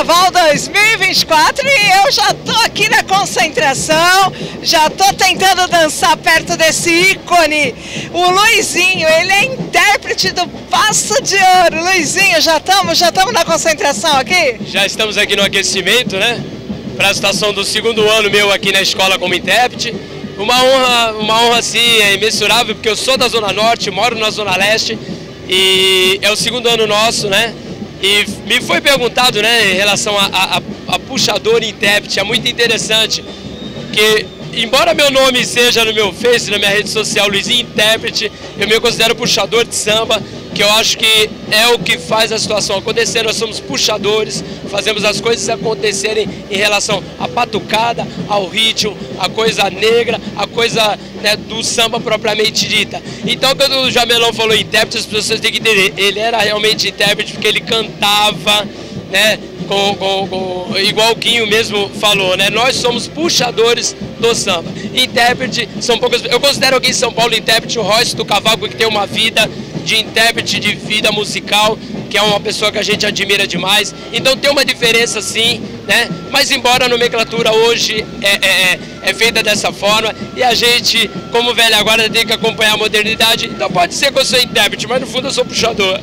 Carnaval 2024 e eu já tô aqui na concentração, já tô tentando dançar perto desse ícone, o Luizinho, ele é intérprete do Passo de Ouro. Luizinho, já estamos na concentração aqui? Já estamos aqui no aquecimento, né? Para a situação do segundo ano meu aqui na escola como intérprete. Uma honra assim, é imensurável, porque eu sou da Zona Norte, moro na Zona Leste e é o segundo ano nosso, né? E me foi perguntado, né, em relação a puxador e intérprete, é muito interessante, que embora meu nome seja no meu Face, na minha rede social, Luizinho Intérprete, eu me considero puxador de samba, que eu acho que é o que faz a situação acontecer. Nós somos puxadores, fazemos as coisas acontecerem em relação à batucada, ao ritmo, a coisa negra, a coisa, né, do samba propriamente dita. Então, quando o Jamelão falou intérprete, as pessoas têm que entender, ele era realmente intérprete porque ele cantava, né, igual o Quinho mesmo falou, né? Nós somos puxadores do samba. Intérprete são poucas. Eu considero aqui em São Paulo intérprete o Royce do Cavaco, que tem uma vida de intérprete, de vida musical, que é uma pessoa que a gente admira demais. Então tem uma diferença sim, né? Mas embora a nomenclatura hoje é feita dessa forma e a gente, como velha guarda, tem que acompanhar a modernidade. Então pode ser que eu sou intérprete, mas no fundo eu sou puxador.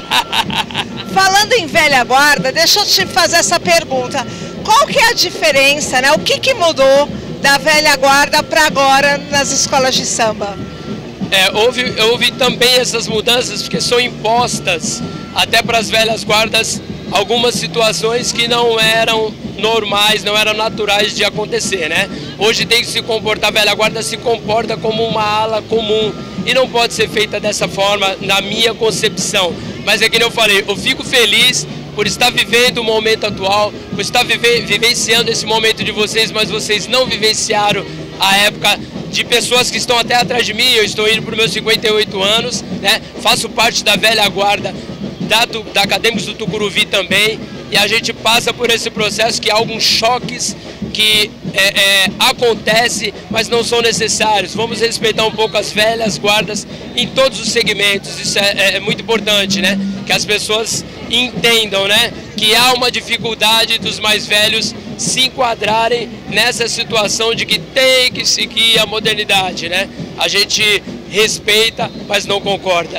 Falando em velha guarda, deixa eu te fazer essa pergunta. Qual que é a diferença, né? O que mudou da velha guarda para agora nas escolas de samba? Houve também essas mudanças, porque são impostas até para as velhas guardas algumas situações que não eram normais, não eram naturais de acontecer, né? Hoje tem que se comportar, a velha guarda se comporta como uma ala comum e não pode ser feita dessa forma na minha concepção. Mas é que eu falei, eu fico feliz por estar vivendo o momento atual, por estar vivenciando esse momento de vocês, mas vocês não vivenciaram a época de pessoas que estão até atrás de mim. Eu estou indo para os meus 58 anos, né? Faço parte da velha guarda da Acadêmicos do Tucuruvi também, e a gente passa por esse processo que há alguns choques que acontecem, mas não são necessários. Vamos respeitar um pouco as velhas guardas em todos os segmentos, isso é muito importante, né? Que as pessoas entendam, né? Que há uma dificuldade dos mais velhos se enquadrarem nessa situação de que tem que seguir a modernidade, né? A gente respeita, mas não concorda.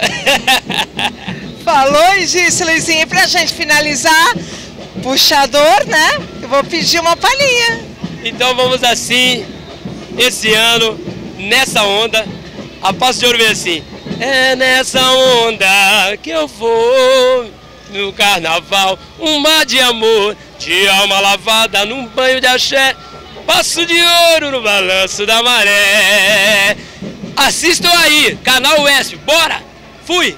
Falou e disse, Luizinho. E pra gente finalizar, puxador, né? Eu vou pedir uma palhinha. Então vamos assim, esse ano, nessa onda, a Passo de Ouro vem assim. É nessa onda que eu vou no carnaval, um mar de amor, de alma lavada num banho de axé, Passo de Ouro no balanço da maré. Assistam aí, canal UESP, bora! Fui!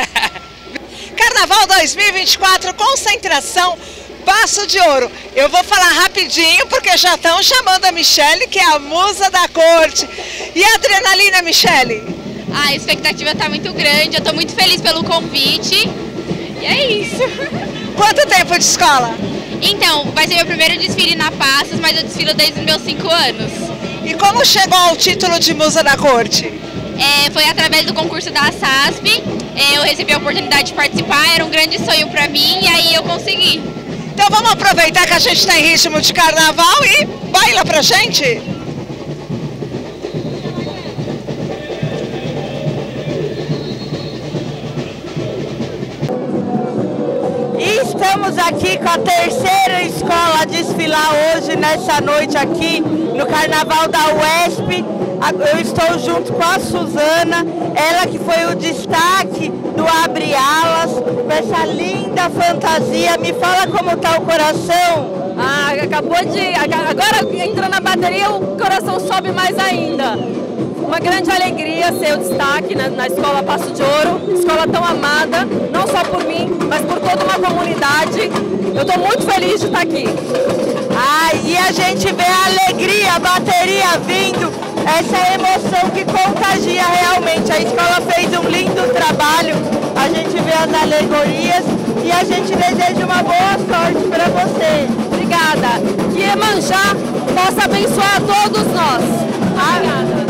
Carnaval 2024, concentração, Passo de Ouro. Eu vou falar rapidinho porque já estão chamando a Michele, que é a musa da corte. E a adrenalina, Michele? A expectativa está muito grande, eu estou muito feliz pelo convite. E é isso. Quanto tempo de escola? Então, vai ser meu primeiro desfile na Passos, mas eu desfilo desde os meus 5 anos. E como chegou ao título de musa da corte? Foi através do concurso da SASP, eu recebi a oportunidade de participar, era um grande sonho para mim e aí eu consegui. Então vamos aproveitar que a gente está em ritmo de carnaval e baila pra gente! Estamos aqui com a terceira escola a desfilar hoje, nessa noite aqui, no Carnaval da UESP. Eu estou junto com a Suzana, ela que foi o destaque do Abre Alas, com essa linda fantasia. Me fala como está o coração. Agora entrando na bateria, o coração sobe mais ainda. Uma grande alegria ser o destaque na Escola Passo de Ouro, escola tão amada, não só por mim, mas por toda uma comunidade. Eu estou muito feliz de estar aqui. E a gente vê a alegria, a bateria vindo, essa emoção que contagia realmente. A escola fez um lindo trabalho, a gente vê as alegorias e a gente deseja uma boa sorte para você. Obrigada. Que Iemanjá possa abençoar todos nós. Obrigada.